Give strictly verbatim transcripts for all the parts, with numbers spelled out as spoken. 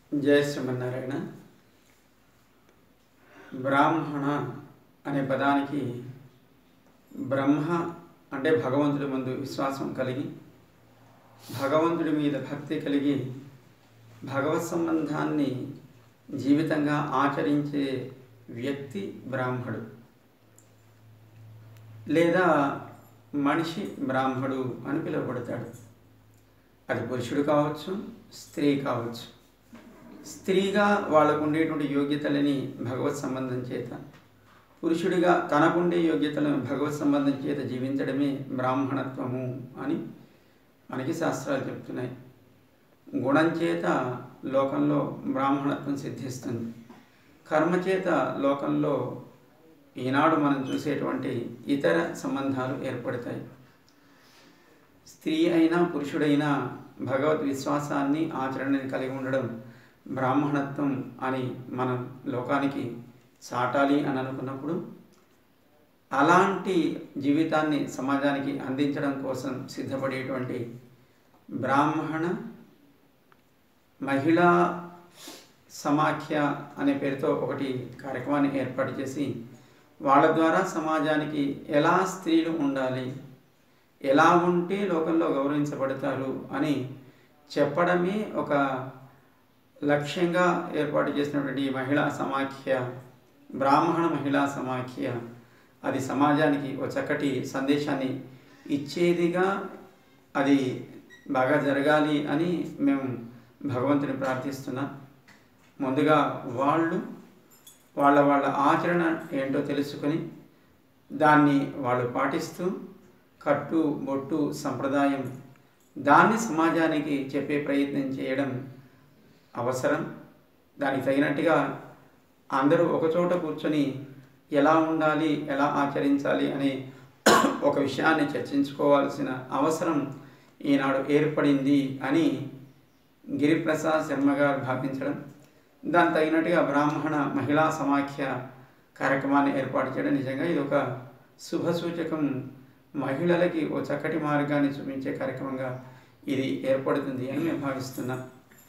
జయ శ్రీమన్నారాయణ. బ్రాహ్మణ అనే పదానికి బ్రహ్మ అంటే భగవంతుడి ముందు విశ్వాసం కలిగి, భగవంతుడి మీద భక్తి కలిగి, భగవత్ సంబంధాన్ని జీవితంగా ఆచరించే వ్యక్తి బ్రాహ్మడు, లేదా మనిషి బ్రాహ్మడు అని పిలువబడతాడు. అది పురుషుడు కావచ్చు, స్త్రీ కావచ్చు. స్త్రీగా వాళ్ళకు ఉండేటువంటి యోగ్యతలని భగవత్ సంబంధం చేత, పురుషుడిగా తనకుండే యోగ్యతలను భగవత్ సంబంధం చేత జీవించడమే బ్రాహ్మణత్వము అని మనకి శాస్త్రాలు చెప్తున్నాయి. గుణం చేత లోకంలో బ్రాహ్మణత్వం సిద్ధిస్తుంది. కర్మ చేత లోకంలో ఈనాడు మనం చూసేటువంటి ఇతర సంబంధాలు ఏర్పడతాయి. స్త్రీ అయినా పురుషుడైనా భగవద్ విశ్వాసాన్ని ఆచరణని కలిగి ఉండడం బ్రాహ్మణత్వం అని మనం లోకానికి చాటాలి అని అనుకున్నప్పుడు, అలాంటి జీవితాన్ని సమాజానికి అందించడం కోసం సిద్ధపడేటువంటి బ్రాహ్మణ మహిళా సమాఖ్య అనే పేరుతో ఒకటి కార్యక్రమాన్ని ఏర్పాటు చేసి, వాళ్ళ ద్వారా సమాజానికి ఎలా స్త్రీలు ఉండాలి, ఎలా ఉంటే లోకంలో గౌరవించబడతారు అని చెప్పడమే ఒక లక్ష్యంగా ఏర్పాటు చేసినటువంటి మహిళా సమాఖ్య, బ్రాహ్మణ మహిళా సమాఖ్య, అది సమాజానికి ఒక చక్కటి సందేశాన్ని ఇచ్చేదిగా అది బాగా జరగాలి అని మేము భగవంతుని ప్రార్థిస్తున్నాం. ముందుగా వాళ్ళు వాళ్ళ వాళ్ళ ఆచరణ ఏంటో తెలుసుకొని దాన్ని వాళ్ళు పాటిస్తూ, కట్టు బొట్టు సంప్రదాయం దాన్ని సమాజానికి చెప్పే ప్రయత్నం చేయడం అవసరం. దానికి తగినట్టుగా అందరూ ఒకచోట కూర్చొని ఎలా ఉండాలి, ఎలా ఆచరించాలి అనే ఒక విషయాన్ని చర్చించుకోవాల్సిన అవసరం ఈనాడు ఏర్పడింది అని గిరిప్రసాద్ శర్మ గారు భావించడం, దానికి తగినట్టుగా బ్రాహ్మణ మహిళా సమాఖ్య కార్యక్రమాన్ని ఏర్పాటు చేయడం నిజంగా ఇది ఒక శుభసూచకం. మహిళలకి ఓ చక్కటి మార్గాన్ని చూపించే కార్యక్రమంగా ఇది ఏర్పడుతుంది అని మేము భావిస్తున్నాం.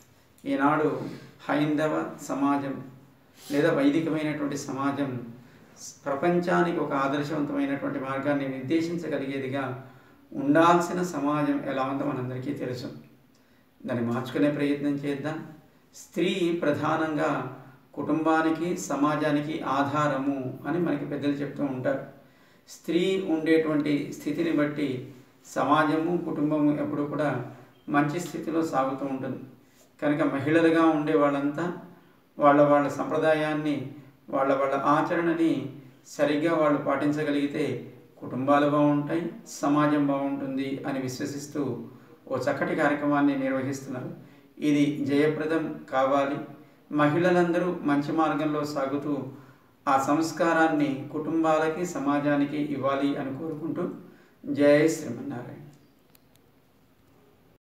ఈనాడు హైందవ సమాజం లేదా వైదికమైనటువంటి సమాజం ప్రపంచానికి ఒక ఆదర్శవంతమైనటువంటి మార్గాన్ని నిర్దేశించగలిగేదిగా ఉండాల్సిన సమాజం ఎలా ఉందో మనందరికీ తెలుసు. దాన్ని మార్చుకునే ప్రయత్నం చేద్దాం. స్త్రీ ప్రధానంగా కుటుంబానికి సమాజానికి ఆధారము అని మనకి పెద్దలు చెప్తూ ఉంటారు. స్త్రీ ఉండేటువంటి స్థితిని బట్టి సమాజము కుటుంబము ఎప్పుడూ కూడా మంచి స్థితిలో సాగుతూ ఉంటుంది. కనుక మహిళలుగా ఉండే వాళ్ళంతా వాళ్ళ వాళ్ళ సంప్రదాయాన్ని, వాళ్ళ వాళ్ళ ఆచరణని సరిగ్గా వాళ్ళు పాటించగలిగితే కుటుంబాలు బాగుంటాయి, సమాజం బాగుంటుంది అని విశ్వసిస్తూ ఓ చక్కటి కార్యక్రమాన్ని నిర్వహిస్తున్నారు. ఇది జయప్రదం కావాలి. మహిళలందరూ మంచి మార్గంలో సాగుతూ ఆ సంస్కారాన్ని కుటుంబాలకి సమాజానికి ఇవ్వాలి అని కోరుకుంటూ జై శ్రీమన్నారాయణ.